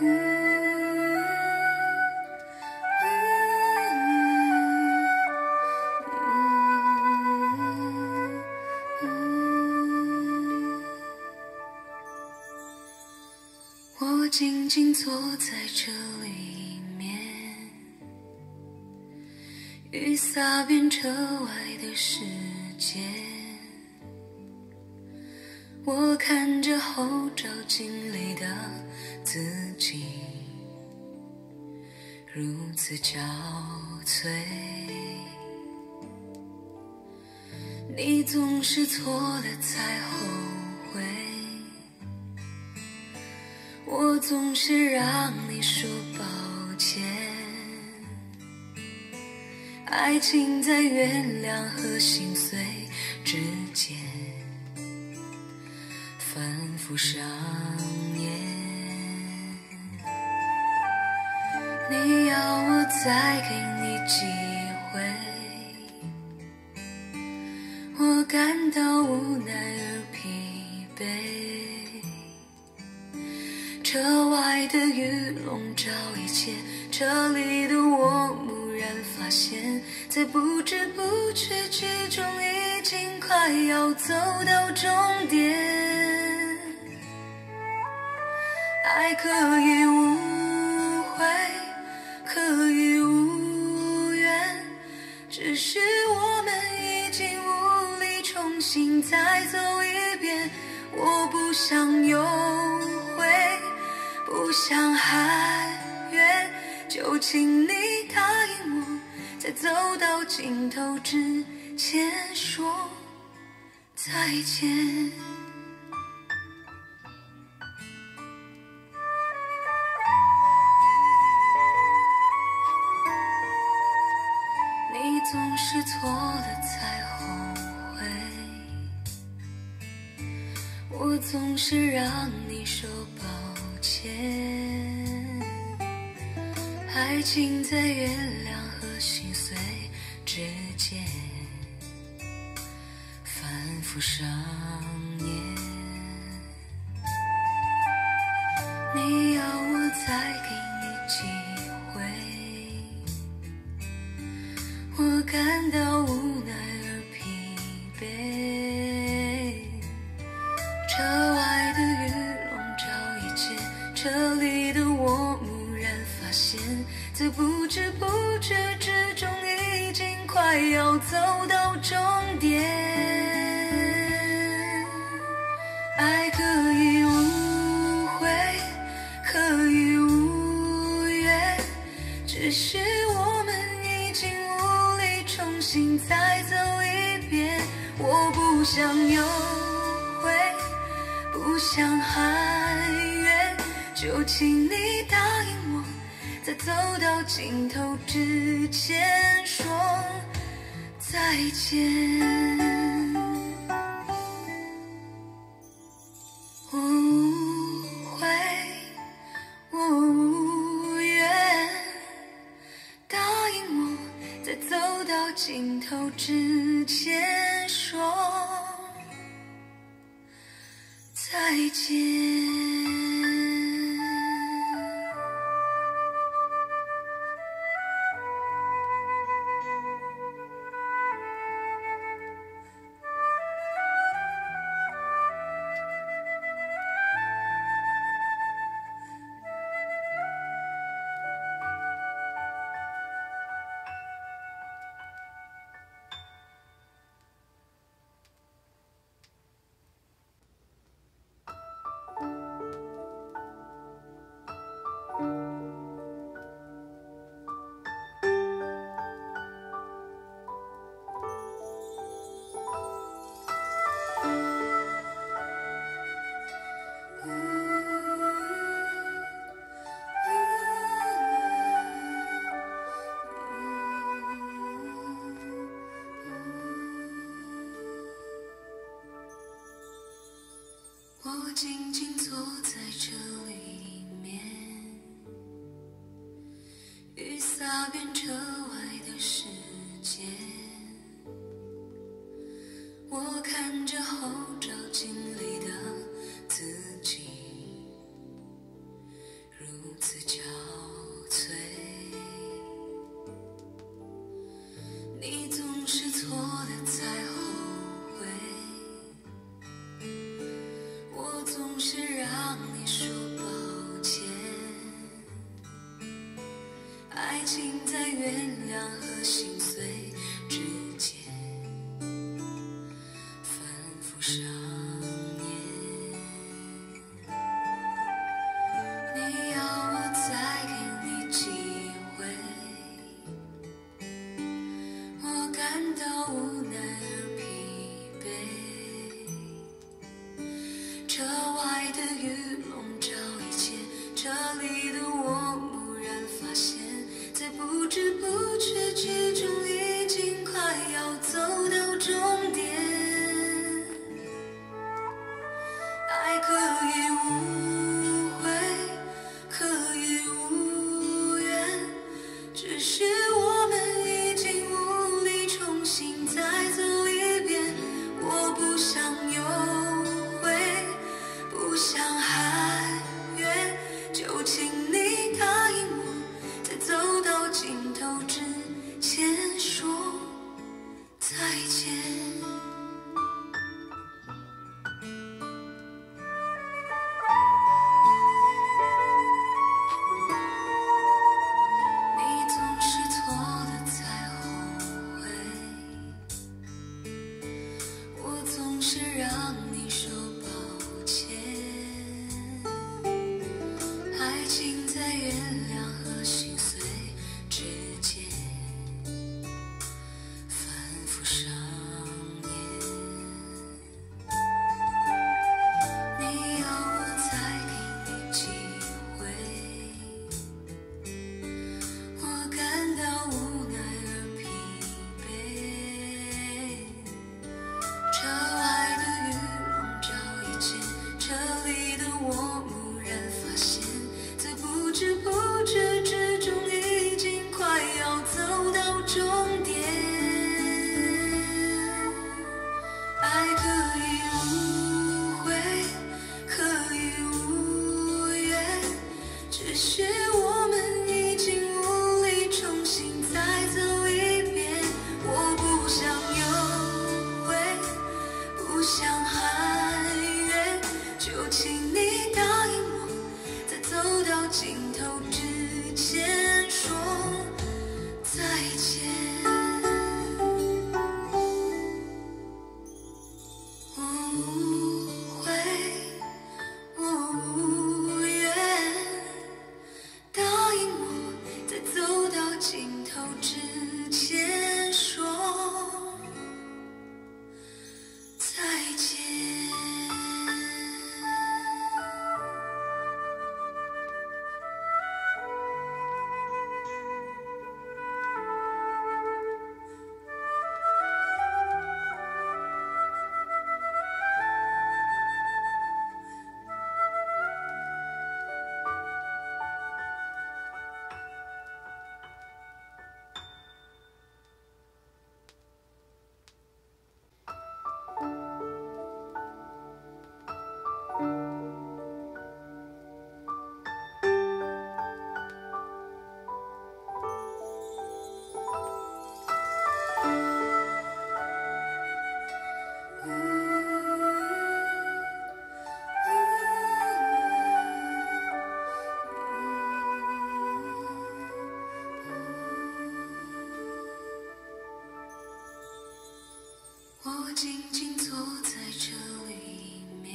我静静坐在这里面，雨洒遍车外的世界。我看着后照镜里的自己，如此憔悴。你总是错了才后悔，我总是让你说抱歉。爱情在原谅和心碎之间反复上演。你要我再给你机会，我感到无奈而疲惫。车外的雨笼罩一切，车里的我蓦然发现，在不知不觉之中已经快要走到终点。爱可以无悔，可以无怨，只是我们已经无力重新再走一遍。我不想有悔，不想喊冤，就请你答应我，在走到尽头之前说再见。你总是错了才后悔，我总是让你说抱歉。爱情在原谅和心碎之间反复上演。你要我再给你机会，我感到无奈而疲惫。车外的雨笼罩一切，车里的我蓦然发现，在不知不觉之中已经快要走到终点。爱可以无悔，可以无怨，只是我们已经无力重新再走一遍。我不想有悔，不想喊冤，就请你答应我，在走到尽头之前说再见。我无悔，我无怨，答应我，在走到尽头之前说再见。我静静坐在这里面，雨洒遍车外的世界。我看着后照镜里的自己，如此憔悴。你总是错了才后悔，我总是让你说抱歉。爱情在原谅和心碎之间反复上演。你要我再给你机会，我感到无奈而疲惫。车外的雨笼罩一切，车里的我蓦然发现，在不知不觉之中已经快要走到终点。爱可以无悔，可以无怨，只是我们已经无力重新再走一遍。我不想有悔，不想还原，就请你答应我，在走到尽头之前说再见。你总是错了才后悔，我总是让你说抱歉。爱情在原谅和心碎之间反复上演。你要我再给你机会，我感到无奈而疲惫。车外的雨笼罩一切，车里的我蓦然发现，在不知不觉之中已经快要走到终点。爱可以无悔，可以无怨，只是我们已经无力重新再走一遍。我不想有悔，不想还原，就请你答应我，在走到尽头之前说再见。我无悔，我无怨，答应我，在走到尽头之前说再见。我静静坐在车里面，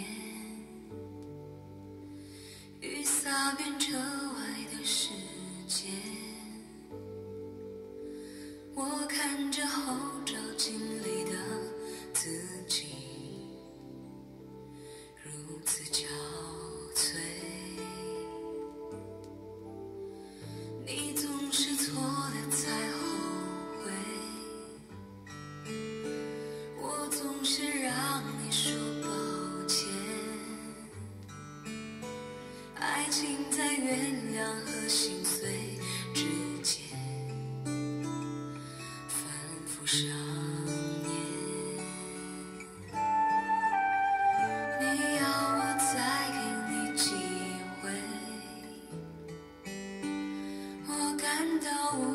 雨洒遍车外的世界。我看着后照镜里的自己，如此憔悴。你总是错了才后悔，我总是让你说抱歉。爱情在原谅和心碎之间反复上演。你要我再给你机会， 到我